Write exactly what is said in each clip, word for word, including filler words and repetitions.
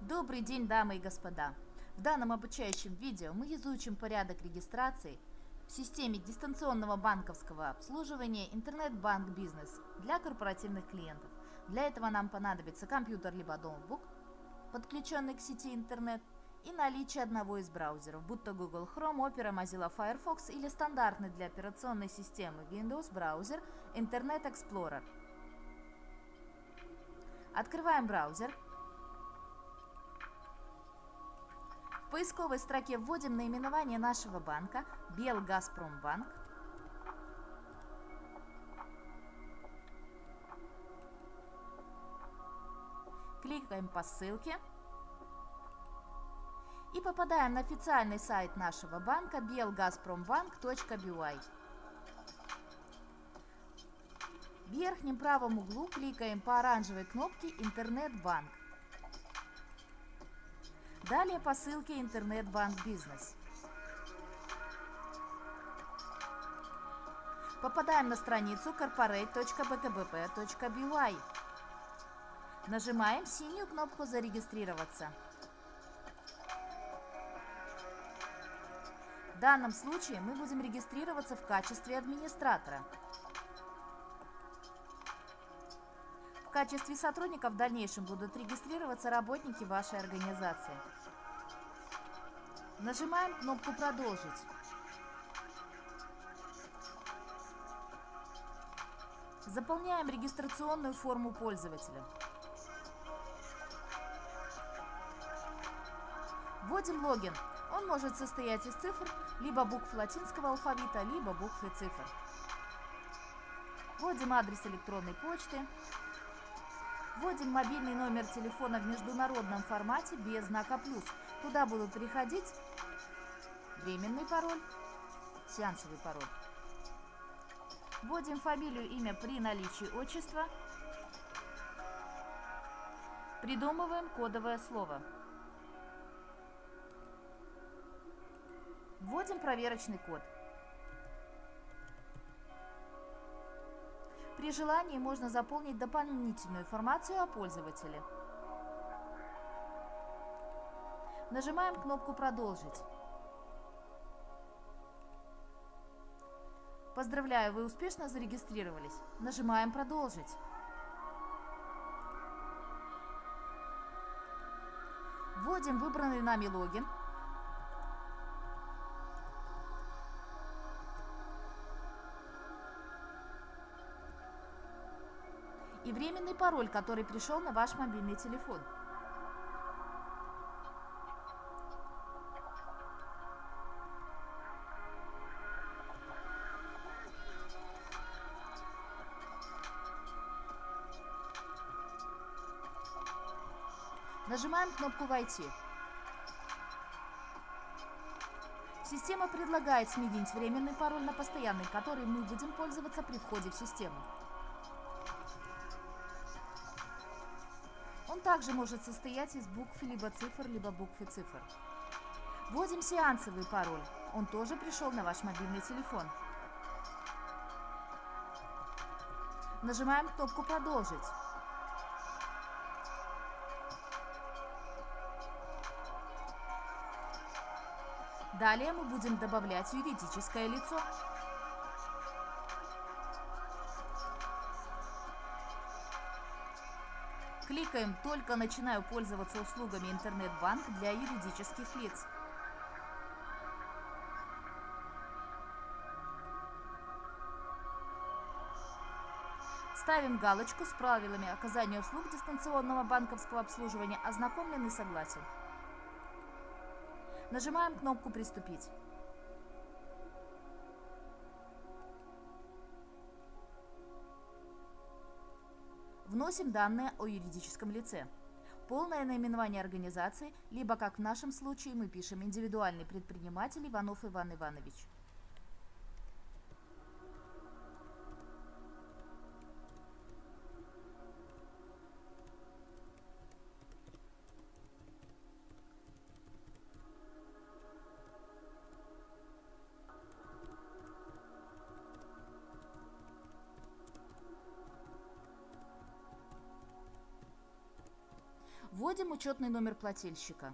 Добрый день, дамы и господа! В данном обучающем видео мы изучим порядок регистрации в системе дистанционного банковского обслуживания Интернет-банк Бизнес для корпоративных клиентов. Для этого нам понадобится компьютер либо ноутбук, подключенный к сети интернет, и наличие одного из браузеров, будь то Google Chrome, Opera, Mozilla Firefox или стандартный для операционной системы Windows браузер Internet Explorer. Открываем браузер. В поисковой строке вводим наименование нашего банка Белгазпромбанк. Кликаем по ссылке и попадаем на официальный сайт нашего банка белгазпромбанк точка би уай. В верхнем правом углу кликаем по оранжевой кнопке «Интернет-банк». Далее по ссылке «Интернет-банк Бизнес». Попадаем на страницу корпорейт точка би ка бэ пэ точка би уай. Нажимаем синюю кнопку «Зарегистрироваться». В данном случае мы будем регистрироваться в качестве администратора. В качестве сотрудника в дальнейшем будут регистрироваться работники вашей организации. Нажимаем кнопку «Продолжить». Заполняем регистрационную форму пользователя. Вводим логин. Он может состоять из цифр, либо букв латинского алфавита, либо букв и цифр. Вводим адрес электронной почты. Вводим мобильный номер телефона в международном формате без знака плюс. Туда будут приходить временный пароль, сеансовый пароль. Вводим фамилию, имя при наличии отчества. Придумываем кодовое слово. Вводим проверочный код. При желании можно заполнить дополнительную информацию о пользователе. Нажимаем кнопку «Продолжить». Поздравляю, вы успешно зарегистрировались. Нажимаем «Продолжить». Вводим выбранный нами логин. И временный пароль, который пришел на ваш мобильный телефон. Нажимаем кнопку «Войти». Система предлагает сменить временный пароль на постоянный, который мы будем пользоваться при входе в систему. Он также может состоять из букв либо цифр, либо букв и цифр. Вводим сеансовый пароль. Он тоже пришел на ваш мобильный телефон. Нажимаем кнопку «Продолжить». Далее мы будем добавлять юридическое лицо. Кликаем «Только начинаю пользоваться услугами Интернет-банк для юридических лиц». Ставим галочку с правилами оказания услуг дистанционного банковского обслуживания «Ознакомлен и согласен». Нажимаем кнопку «Приступить». Вносим данные о юридическом лице. Полное наименование организации, либо, как в нашем случае, мы пишем «Индивидуальный предприниматель Иванов Иван Иванович». Вводим учетный номер плательщика.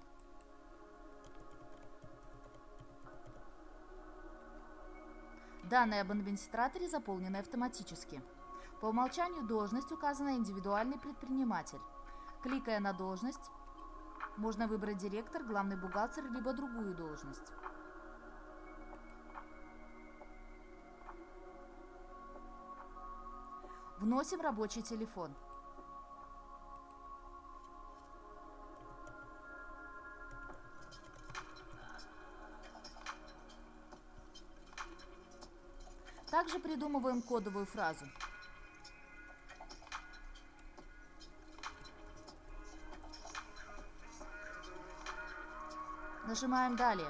Данные об администраторе заполнены автоматически. По умолчанию должность указана «Индивидуальный предприниматель». Кликая на должность, можно выбрать директор, главный бухгалтер, либо другую должность. Вносим рабочий телефон. Также придумываем кодовую фразу. Нажимаем «Далее».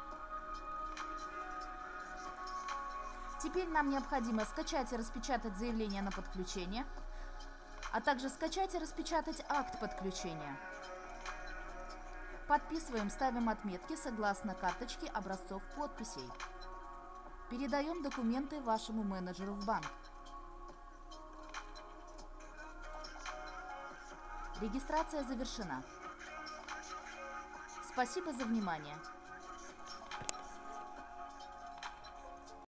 Теперь нам необходимо скачать и распечатать заявление на подключение, а также скачать и распечатать акт подключения. Подписываем, ставим отметки согласно карточке образцов подписей. Передаем документы вашему менеджеру в банк. Регистрация завершена. Спасибо за внимание.